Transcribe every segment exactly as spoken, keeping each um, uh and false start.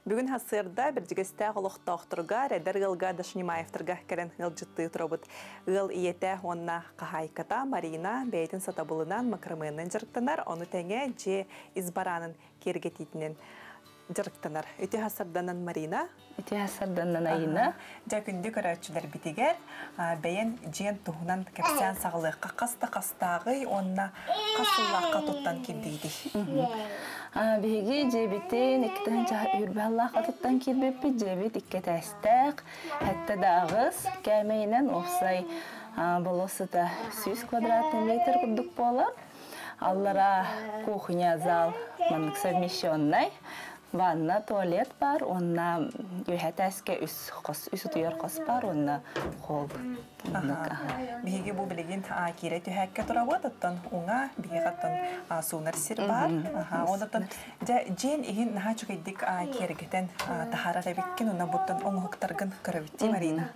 Бүгін хасырда бірдігісті ғылықтақтырға Рәдір ғылға Дашнимаевтырға кәрін ғылжытты тұрабыд. Ғыл иеті онна қағайката Марина бәйтін сатабылынан макроменнен жырықтанар, оны тәңе же избаранын кергететінен жырықтанар. Өте хасырданан Марина? Өте хасырданан Айна. Жа күнді көрәтшілер бітігер, бәйін жен тұғынан кәпсән сағылыққа қасты-қастағы онна қасыллаққа тұттан келдейді. Беге жебітен ектен үрбәллаққа тұттан келбеппі жебіт икке тәстәқ, әтті дағыз кәмейінен опсай болосыда сүйіз квадратный метр күрдік болар. Аллара кухня зал манық совмещенный. Ванна, туалет бар, онна үйәтәске үс тұйыр қос бар, онна қол. Беге бұл білеген кере түйәкке тұрауы, оттан оңа беге қаттан суынар сир бар. Ондаттан жен еген наға чүгейдік кергетен тахара ғабеккен, онна бұттан оңғықтарғын көрәбітті, Марина.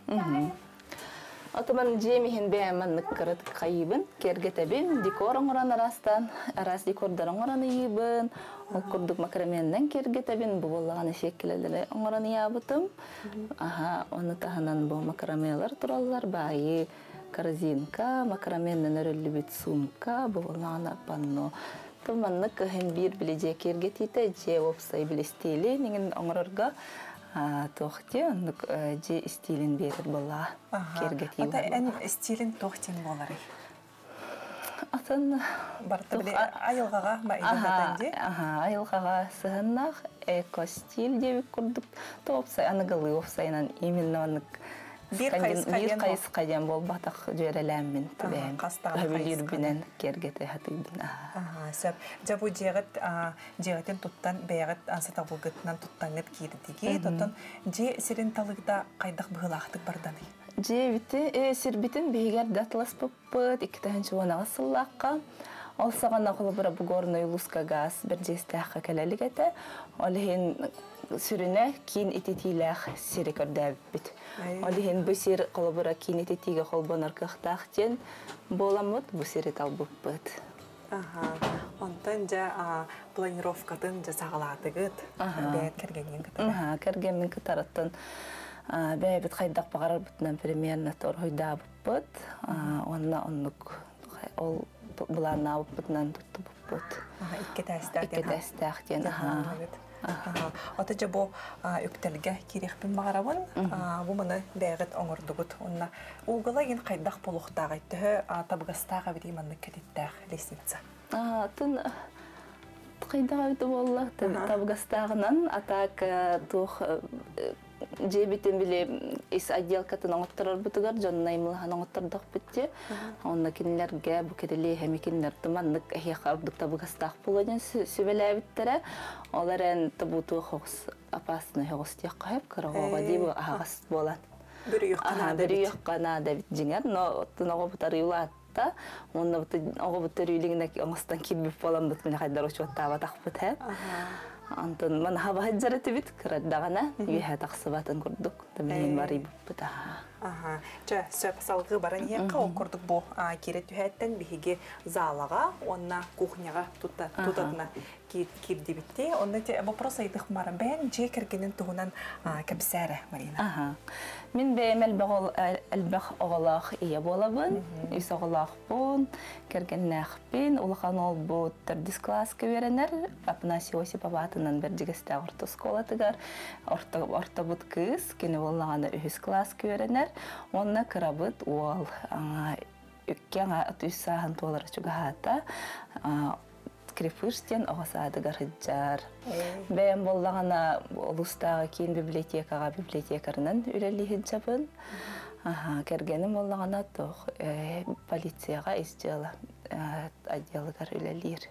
Атыман жемихин бәйманлык кырыт кайыбын, кергетебин, декор оңыран арастан, арас декордар оңыран ийбын, ол күрдік макроменнен кергетебин, бұл болаған шеккелелері оңыран иябытым. Аха, оны таханан бұл макромелар туралар, байы, корзинка, макроменнен өрілі бит сумка, бұл болған панно. Тыманлык hem bir білеже кергетейті, же опсай білестейлі, неген оңырырға, тоқты, онық же стилін берір бола кергетей бар. Ата ән стилін тоқтен болары? Атын... Барты біле айылғаға ма үйден де? Айылғаға сығыннақ, эко-стиль дебік күрдік. Тоқсай, анығылы опсайынан именно онық Bir қайысқа ден бол батақ жөреләмін түбәйім. Өбілер бінен кергеті хатыйдың. Сөп, жабу жеғетін тұттан бәйғіт ансата бұлғытынан тұттанып кейдідеге, тұттан же сирен талығда қайдақ бұғылақтық барданы? Же біті, сир бітін бейгер датылас бұппыт, ikitahın çoğunağı сыллаққа. Ол сағана қолы бұра бұғорны ұлысқа газ бір жесті аққа кәләлік әті. Олығын сүріне кейін ететейләқ сирі көрді әбіт. Олығын бұл сир қолы бұра кейін ететеге қол бұнар қықтақтен боламыд бұл сирі тал бұппыт. Онтан жа планировкатын жа сағаладығыд бәйет кәргенген кітары? Кәргенмен кітарыттын бәйбіт қайдақ бағарар бұтынан примерно тор хойда бұппыт. Онна онлық ол бұларына бұппытынан тұтты бұппыт. Икке тәстәқтен? Икке тәстәқтен. Ота жа бұл өктелге керекпін бағарабын, бұл мұны бәйғіт оңырдығыд. Оғыла ен қайдақ болуқтағы әйттігі табығастағы бідей мұнны кәдеттәғ лесница? Тын қайдақ өйті болуақ табығастағынан атақ тұқ жебітін біле ес отделкатын оңыттырар бұтығар, жонына еміліған оңыттырдық бітте. Онына кенілерге бұл керелі әмі кенілер тұмандық әйеқа ұрдық табығастақ болуын сөбелі әбіттері. Олар ән табутуы қоғыс апасыны қоғыс тек қайып, қырғуға дейбі ағас болан. Бүрі үйіққана да біт жеңер, но оттын оғы бұтар үйілатта, онына оғы бұтар үйлігіне оңыстан келбіп болан бұт мені қайдар ұшуатта абатақ бұт әп. Антон мен хава хаджараты бит кырдагана үйе тақсыбатын көрдік. Тәмлейін бари бұппыта. Жа, сөп салғы баран еққа ол көрдік бұл керет үйәттен бігеге залаға, онна кухняға тұтатына керді бітті. Онна вопрос айдық маран бән же кергенін тұғынан кәпсәрі, Марина? Мен бәйім әлбәқ оғалақ ие болабын, үс оғалақ бұн, кергеннәқ бен, ұлыған ол бұл түрдіс класс көверенер, Апнас Иосиф абатынан бір жігісті орта сколатығар, орта бұд кыз, кені болағаны үхіс класс көверенер, онна кырабыт ол үккен үс сағын толары чуға хата, Крепыштен оғасадығар хыджар. Бәйім болағына ұлыстағы кейін библиотекаға библиотекарынан үрелі хыджабын. Кергенім болағына тоқ полицияға изделі отделығар үрелер.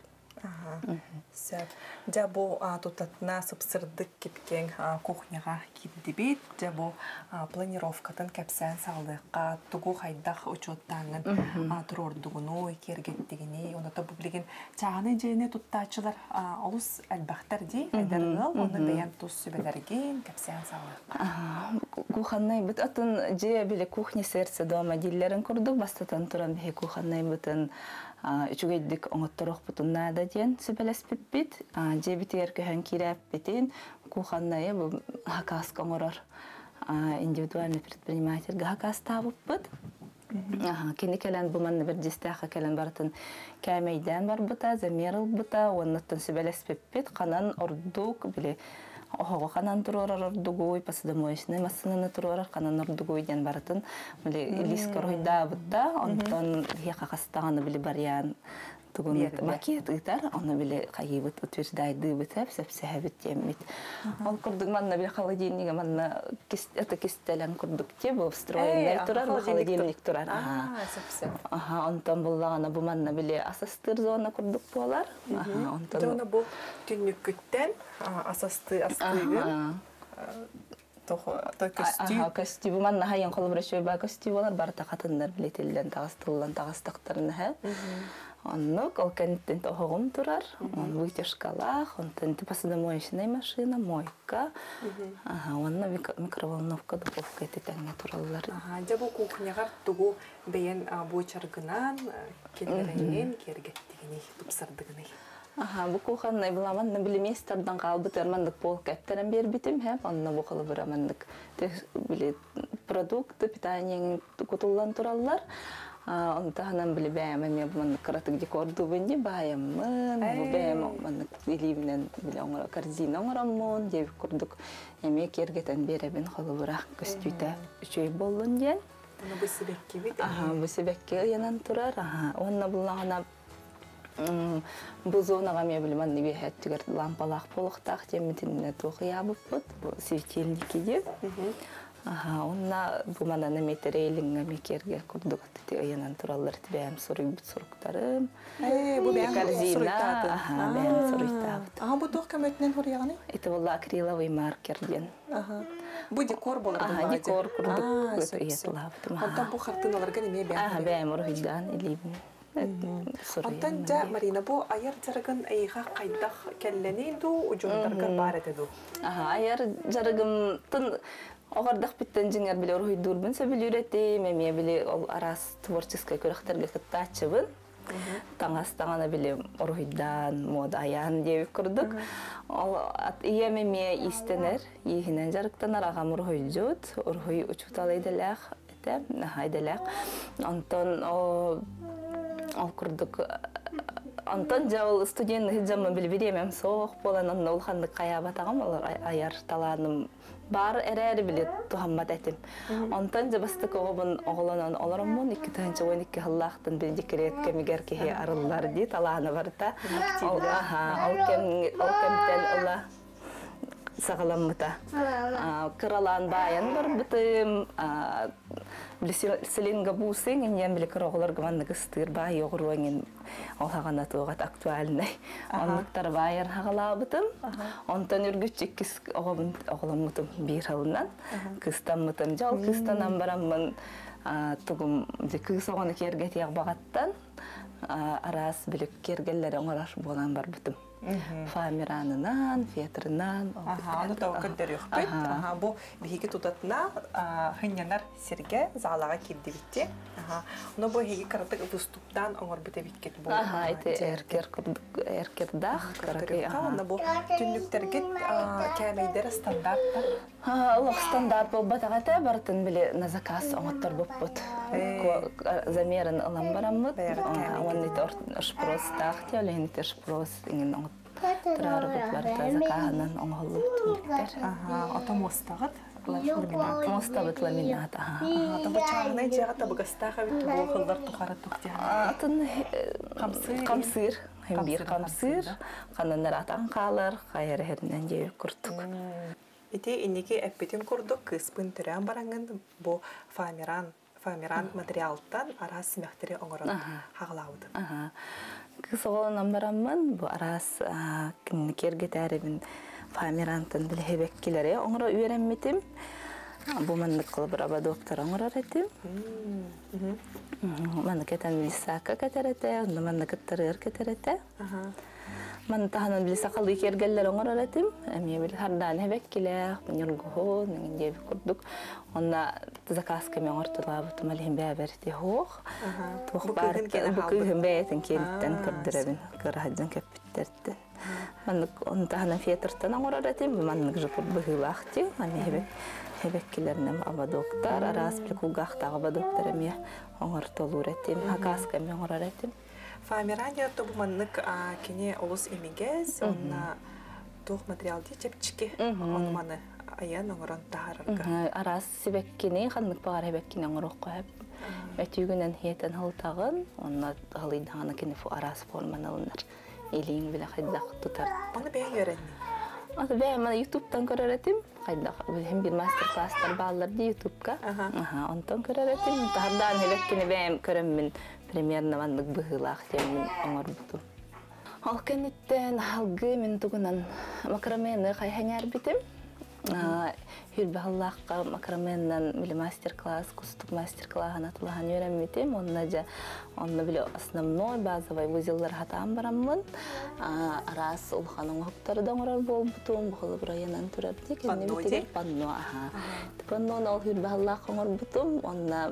Жа бұл тұтатына сыпсырдық кепкен кухняға кепді бет, жа бұл планировкатын кәпсән салдыққа тұғу қайдақ ұчоттаңын тұр ордығыну кергеттігіне, оныта бұл білген жағаны жайыне тұттачылар олыс әлбақтар дей, әдірғыл, оны бәйін тұс сөбелерген кәпсән салдыққа. Куханнай бұт, атын же біле кухня сердце дома диллерін күрдік, бастатан тұран бе куханнай бұтын үчүгейдик оңоттороқ бұтын нада ден сөбелес біппет. Же бітер көхен кирәп бітен куханная бу хакас коңорор индивидуальный предприниматель хакас табыппыт. Ага, кини келен бу манны бир дистаха келен бартын кәмейдән бар бута, замерил бута, оннаттан сөбелеспеппит, канан ордук биле ого канан туророр ордугуй, посудомоечный массынаны туророр канан ордугуй ден бартын, биле лискор хойда бута, онтон хека кастаганы биле барьян тугун макет итар, оны биле кайыбыт утверждайды битеп, сепсебит темит. Ол курдук манна биле холодильниге манна это кистелен курдук те бу встроенный турар, холодильник турар. Ага, сепсеп. Ага, онтон буллагана бу манна биле асастыр зона курдук болар. Ага, онтон. Жона бу түннүккүттен асасты астыгы. Тохо той костюм. Ага, костюм бу манна хайын колбурашой ба костюм болар, барта катындар билетилден тагыстылдан тагыстактарын ха. Оннук, ол кенттен тохогум турар, он вытяжкалах, он тенти посудомоечная машина, мойка, ага, онна микроволновка, духовка эти тәңе тураллар. Ага, жабу кухняга тугу бейен бу чаргынан, келеренен, кергеттигини, тупсардыгыны. Ага, бу куханнай буламан, на биле местардан калбыт, эрмандык пол кәптерен бер битим, хеп, онна бу кылы бурамандык, биле продукты, питание кутуллан тураллар. Онтаханан биле бәйәмән мен бу кыратык декорду бенде бәйәмән, бу бәйәм мен иливнен биле оңра корзина оңрамон, деп курдук. Эме кергетен беребен холыбырак көстүтә үчөй болдун ден. Аны бу себекке бит. Ага, бу себекке янан турар. Ага, онна буллагана бу зонага мен биле мен бе хәттигер лампалак болуктак темитинне тохыя буппут, бу светильники деп. Ага, онна бу манан метрейлинге мекерге курдук тете аянан тураллар тибәм сорыйбыт соруктарым. Э, бу бәм корзина, ага, бәм соруйтабыт. Ага, бу тох кәмәтнән хоряганы? Это булла акриловый маркер ден. Ага. Бу декор булыр бу. Ага, декор курдук уятылабыт. Онтан бу хартыналарга неме бәм? Ага, бәм урыйдан илибин. Онтан жа Марина бу аяр жаргын айга кайдах келлене ду уҗундарга бар этеду. Ага, аяр жаргым тын Оғардақ біттен жеңер біле ұрғый дұрбын сөбіл үйреті, мәме біле ол арас творческай көріқтерге қытта ачыбын. Таңастағаны біле ұрғыйдан, мода аян деп көрдік. Ие мәме истенер, егінен жарықтанар ағам ұрғый жүд, ұрғый ұчутал айдалақ, айдалақ. Антон ол көрдік. Антон жауыл студент хиджамы біле беремем соқ болан, ол қандық қаябат ағам, ол аяр таланым бар әрәр биле тухаммат этим. Онтан жабастык огобун оголонон олоромун икки танча он икки халлахтан бир декретке мигер ки арыллар ди талааны барта. Аха, ол кем ол кемтен ула сагаламмыта. Кыралан баян бар битим Блиселинга бусың, инем биле кыроголор гванныгы стыр бай йогурваңын олхагана тугат актуальный. Оннуктар байыр хагалабытым. Онтан үргүчүк кис огобун оголомутум бир халынан. Кыстаммытым жол кыстанан бараммын тугум кыс огону керге тияк багаттан арас билек кергеллер оңорар болан бар бытым. Фамиранынан, фетрынан. Ага, аны тауқыддар өкпет. Ага, бу бейгі тутатына хынянар серге залаға келді бітте. Ага, оны бу хеги каратык выступтан оңор біте біткет бұл. Ага, это эркер эркердах. Аны бу түнліктерге кәмейдері стандарттар. Олық стандарт бұл батағата бартын біле на заказ оңыттар бұл бұд. Замерін ылам барамыд. Он это шпрос тахте, олен это шпрос ingen оңыт. Тұрары бұтларды закағынан оңғылы түндіктер. Ага, ата мостағыт? Мостағыт ламинат. Ата бұл чағынай жаға табығастаға бітті бұл қылдар тұқары тұқты. Атын қамсыр. Бір қамсыр. Қаныныр атан қалыр. Қайыр әрінен жеу күрттік. Ете инеке әппетін күрдік кыспын түрен бараңын бұл фамиран. Фамиран материалдан арас мәқтері оңырын хағылауды. Кыз оғылынан барамын, бұл арас керге тәрібін фамирантын білхебек келері оңыра үйеренметім. Бұл мәнді қылы бір абадоптар оңырар етім. Мәнді кәтен білісаққа кәтер еті, мәнді кәттірір кәтер еті. Ман таханан биле сакалы кергеллер оңор аратым. Эми бил хардан хебеккиле, нюргоо, нинге курдук. Онна заказка мен ортула бутум алим бәберти хох. Тух бар ке букын бәйтен келттен кырдырабын. Кырахдан капиттерди. Ман он таханан фетертан оңор аратым. Ман жопур быгылахти. Ами хебек хебеккилернем аба доктор, арас бил кугахтагы аба доктор эми оңор толуратым. Заказка мен оңор аратым. Фамирания то буманнык кене олус эмигез, онна тух материал ди чепчики, он маны аян оңорон тахарырга. Арас сибеккини, ханнык багар хебеккини оңорок коеп. Өтүгүнөн хиетен хылтагын, онна хылыйдаганы кене фу арас форман алынар. Элиң биле хайдак тутар. Оны бей көрөнни. Аты бей мана ютубтан көрөретим. Хайдак билем бир мастер-класстар баалар ди ютубка. Аха, онтон көрөретим. Тардан хебеккини бейм көрөммүн. Примерно ваннык быгылах темин оңор бутум. Ал кенеттен алгы мен тугунан макрамени кайханяр битим. Хүлбаллахка макраменнан биле мастер-класс, кустук мастер-класс атылган үйрөнмитим. Онна жа онна биле основной базовый узеллар хатам бараммын. Арас улханың хоктары оңорор болбутум. Бухалы районан турар дик. Панно панно аха. Панно ал хүлбаллах оңор бутум. Онна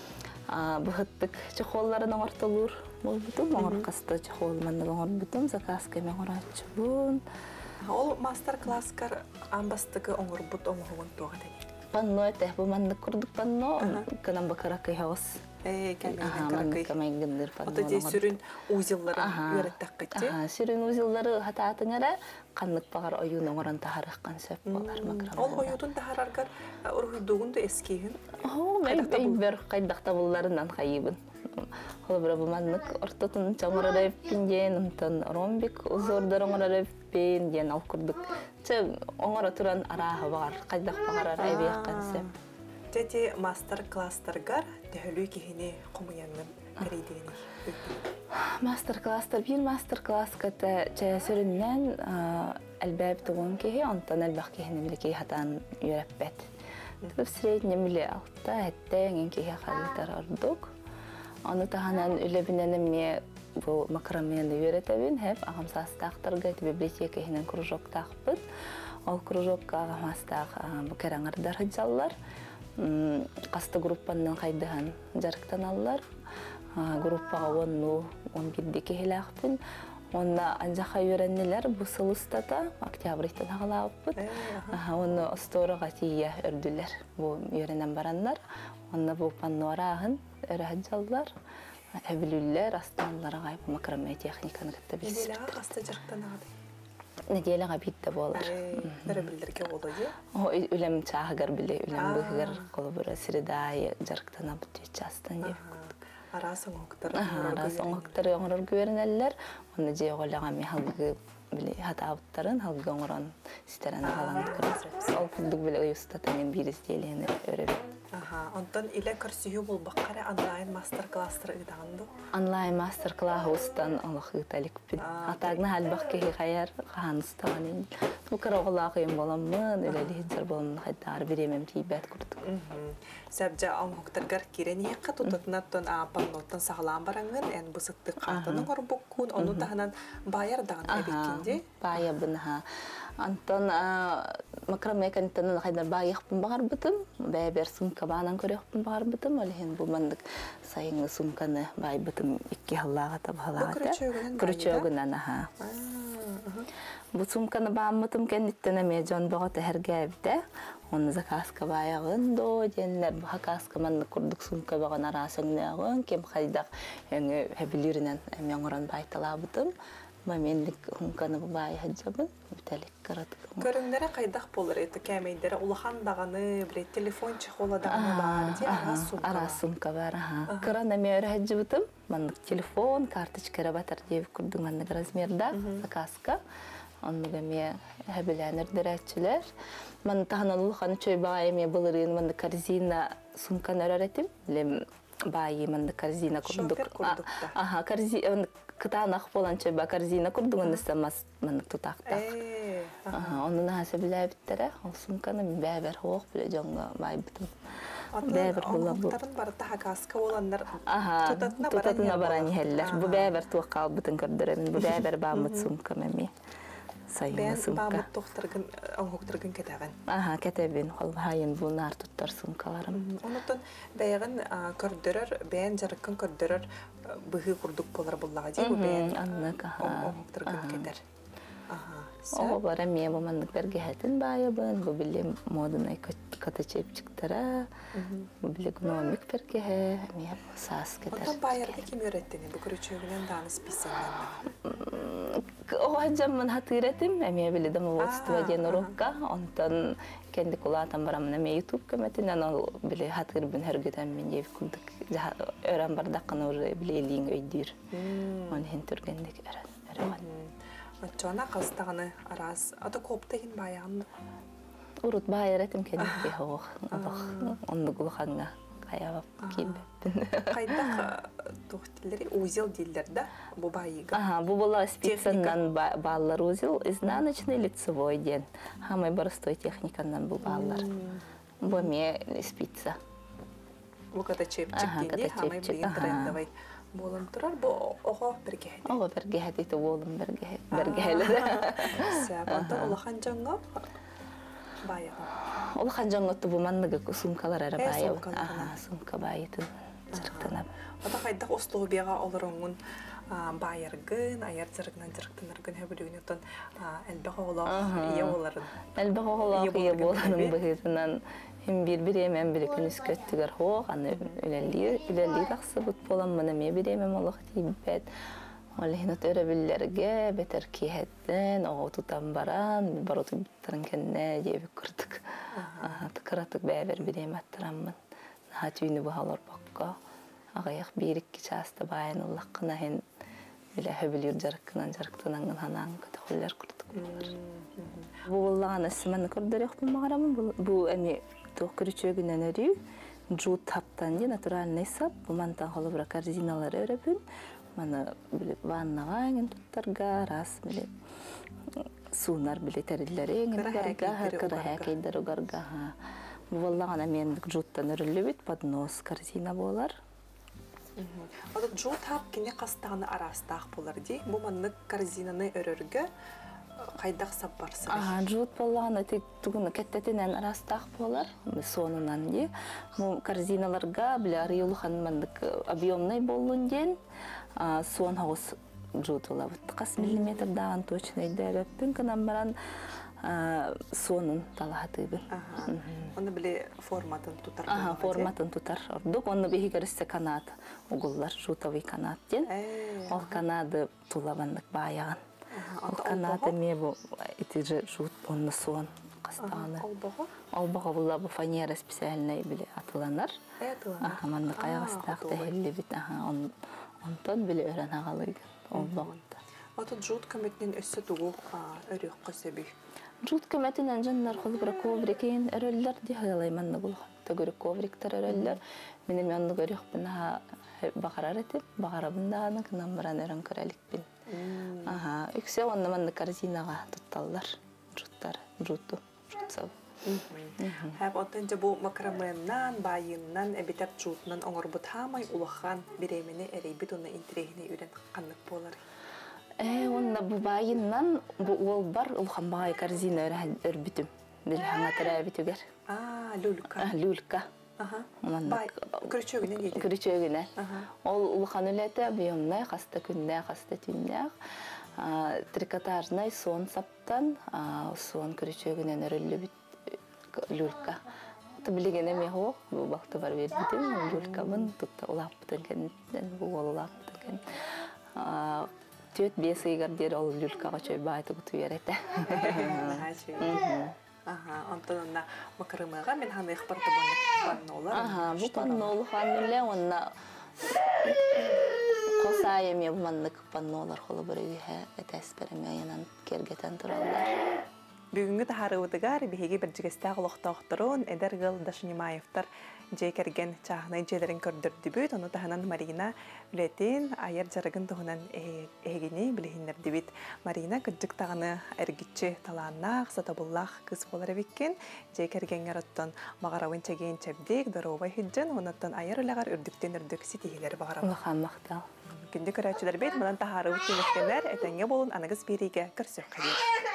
быхыттык чехолларын оңортолур болбутум. Оңор касты чехол манны оңор бутум. Заказка мен оңорачыбын. Ол мастер-класскар амбастыгы оңор бут оңогон тугат эми. Панно эте бу манны курдук панно. Канам бакаракай хавас. Э, камай камайгындыр панно. Ото же сүрүн узелларын үйрөттөк кетти. Аха, сүрүн узеллары хатаатыңара каннык багар оюн оңорон тахарыккан сөп болар макрам. Ол оюдун тахараргар ургуйдугунду эскигин. Оо, мен бер кайдакта булларынан кайыбын. Ол бир буманнык ортотун чамырарып пинден, онтон ромбик узордор оңорарып пин ден ал курдук. Че оңора туран араа бар, кайдак багар араа бейккан сөп. Тети мастер-класстаргар төһөлүү кихини комуяннын керейдени. Мастер-класстар бир мастер-класс ката чаясырыннан албаб тугун кихи, онтон албак кихини биле ки хатан үйрөппет. В среднем биле алта эттен кихи халытар ордук. Аны таханан үлебинен эме бу макрамени үйрөтөбүн, хеп агамсастактарга библиотека хинен кружок такпыт. Ол кружокка агамастак бу кераңардар хыжаллар. Касты группанын кайдыган жарыктан аллар. Группага онну он бирди кехилакпын. Онна анжака үйрөннелер бу сылыстата октябрьтен агалаппыт. Онну осторога тия өрдүлөр. Бу үйрөнөн барандар. Онна бу панорагын өрөжаллар. Эбилүллер астанларга гайып макраме техниканы кытта билсип. Неделага каста жарыктан агады. Неделага битте болар. Бер билдирге болду же. О, үлем чаагар биле, үлем быгыр колбура сиредай жарыктан абыт частан деп. Арас оңоктор. Арас оңоктор оңорор көрүнөлөр. Оны же оголага ми халгы биле хатабыттарын халгы оңорон ситераны калан көрөсөп. Ол кулдук биле уюстатан бирис делени өрөбүт. Аха, онтон иле көрсүгү бул баккара онлайн мастер-класстар ыдаганды. Онлайн мастер-класс устан Аллах ыталик бит. Атагны халбак ки хаяр ханстан. Бу караголак юм боламмын, эле хизер болмун хайдар биремем тийбет курдук. Сабжа оңоктаргар кирени катутатнаттан апанноттан саглам барангын, эн бусытты катының орбуккун, ону таханан байар даган эбеккинде. Бая бынха. Антон макраме кантан хайдар байыхпын багар бытым, бәбер сумка банан көрөкпүн багар бытым, олен бу мандык сайыңы сумканы бай бытым икки халлага табалага. Күрчөгүнөн аха. Бу сумканы баамытым кенниттен эме жон бого тергебде. Оны заказка баягын до денлер бу заказка мандык курдук сумка баган арасыңнагын кем хайдак эне хебилиринен эме оңорон байталабытым. Мамендик хумканы бай хаджабын биталик каратык. Көрүңдөрө кайдак болор эти кемейдере улахан даганы, бир телефон чехола даганы бар, же арас сумка. Арас сумка бар, аха. Карана мер хаджабытым, мандык телефон, карточка батар деп курдук мандык размерда заказка. Оннуга ме хабиланер деречилер. Ман таханан улаханы чөй бай эме булырын мандык корзина сумканы өрөретим. Лем бай мандык корзина курдук. Аха, корзина кытанах боланча ба корзина курдугун самас мандык тутакта. Аха, онун хаса билебиттере, ол сумканы бәбер хок биле жонго бай битим. Бәбір була бу. Оңоқтарын барыта хакаска оландар Аха, тутатына тутатына баран баран хеллер. Бу бәбір туақал бүтін көрдірімін. Бу бәбір бамыт сумка мәме. Сайын Бән сумка. бамыт тоқтыргын, оңоқтыргын кетеген. Аха, кәтәбін. Ол хайын бу нар туттар сумкаларым. Онуттан бәйгін көрдірір, бән жарыққын көрдірір бұғы құрдық болар бұллаға дей, бұ бән Аннык, аха. оңоқтыргын кетер. О, бара мен бу мандык бергехетін байыбын. Бу біле модынай ката чепчіктара. Бу біле гномик бергеhe. Мен сас кетер. Онтан байырға кем өйреттені? Бұ күрічөгінен даныс писеннен. Оға жамын хатыретім. Мен біле домоводство ден урокка. Онтан кенди кулатан барамын. Мен ютуб көметінен ол біле хатырбын хөргетен мен ев күлдік. Өрен бардаққаны уже біле елейін өйдір. Оны хен түргендік өрен. Отчона қастағаны арас. Ата коптайын баяғын? Урут байыретім кенді хоқ. Онды құлқанға қаябап кейбеппін. Қайдақ тоқтелері узел дейлерді бұ байыға? Ага, бұ бола спицаннан баллар узел, изнаночный лицевой ден. Хамай барыстой техниканнан бұл баллар. Бұ ме спица. Бұ ката чепчік дейіне, хамай білген трендовай. Болын тұрар, бұ оға бергехеді? Оға бергехеді, еті болын бергехелі. Сәп, онда олақан жаңға байыға? Олақан жаңғытты бұ манныға сумкалар әрі байы. Сумкаларына? Сумка байытын жырықтанап. Ода қайдақ остығы беға олар оңын байыргын, аяр жырғынан жырықтаныргын өбілігін өттен әлбіға олақ ие оларын? Әлбіға олақ ие боларын бұғытынан hem bir-biremem bir күнүс көттүгөр хоқ, аны үлелли тақсы бұт болам, мұны ме біремем олық дейбет. Олы хинат өрөбілерге бетер кейхеттен, оға тұтан баран, бар оту біттірін кәнне дебі күрдік. Тұқыратық бәбір бірем аттырамын. Наға түйіні бұғалар баққа. Ағаяқ бір-екі часты байын ұллаққына хен біле хөбілер жарыққынан жарықтанаңын ханағын көті қоллар күрдік болар. Бұл олағаны сімені көрдір еқпін мағарамын. Бұл әме тоқ күрічөгінен өрі, жуыт таптан де натуральный сап, бұл мантан қолы бұра корзиналар өрөпін. Маны ваннаға әңін тұттарға, рас біле суынар біле тәрілері әңін ғарға, қыры әкейдер ұғарға. Бұл олағаны мендік жуыттан өрілі біт, поднос корзина болар. Ода жуыт тап кене қастағаны арастақ болар дей, бұл мандық корзинаны өріргі қайдақ сап барсы? Жуыт болағаны тек түгіні кәттетінен арастақ болар, сонынан де. Бұл корзиналарға біле арыйылыған мандық объемный болуын ден, сон хауыз жуыт ола бұтты. Қас миллиметр дағын точный дәрөппін кінан баран сонын талағатыбын. Оны біле форматын тұтар? Аха, форматын тұтар. Ордық, оны бейі көрісті канат, ұғылар, жуытовый канат ден. Ол канады тұлабандық баяғын. Ол канаты ме бұл итежі жуыт, оны сон қастағаны. Олбағы? Олбағы бұла бұл фанера специальный біле атыланар. Аха, мандық аяғыстақты хелі біт. Онтан біле өрен ағалыйгын. Олбағында. Аты жуыт көметінен өссі тұғу өрек қөсебей? Жуыт көметінен жаннар қолы бұра коврикейін өрелер де ғалайманны бұл. Төгірі ковриктар өрелер. Менің яндық өрек бұна бағарар етіп, бағарабындағаны кінан бұран өрен көрелікпін. Үксе онны манны корзинаға тұтталдар. Жуыттар, жуытту, жуытсау. Әп отынca бұл макраменнан, байыннан, әбетер жуытынан оңыр бұт хамай ұлыған біремені әрейбет оны интрегіне үйрен қанық болар. Онна бұл байыннан ол бар ұлған бағай корзина өрбітім. Біл хаңа тірі әбетігер. Люлька. Люлька. Бай, күрічөгінен дейді? Күрічөгінен. Ол ұлған үләті объемнай, қаста күнне, қаста түнне. Трикотажнай сон саптан, сон күрічөгінен өрілі бүт люлька. Білеген әме хоқ, бұл бақты бар бербітім. Люлька бұн, тұтта ұлап бұтын кәнеттен, бұл ұлап бұтын кәнеттен. Төт бес ыйгар дер ол люлькаға чөй байты күту ереті. Антон онна макарымыға мен ханы ұқпарты баннолар? Бұл баннолы ханылы, онна қосай еме бұманлық баннолар қолы бір үйе әтәс бәріме айынан кергетен тұралар. Бүгүнгү тахарыбытыгар биһиги биржигестаах олохтоохторун Эдергыл Дашнимаевтар жекерген чаахнай желерин көрдөрдүбүт. Ону таханан Марина үлетин айыр жарыгын туһунан эгини билихиннердибит. Марина кырдьыктагыны эргиччи талааннаах, сатабыллаах кыз болар эбиккен. Жекергенгер оттон магаравын чеген чебдик, доровай хиджин, онуттан айыр ылагар үрдүктен үрдүк ситихилер багарам. Улахан мактал. Күндү көрәчүләр бит, мынан тахарыбыт түнеккенлер, этеңге болун анагыз бириге көрсөк кайыр.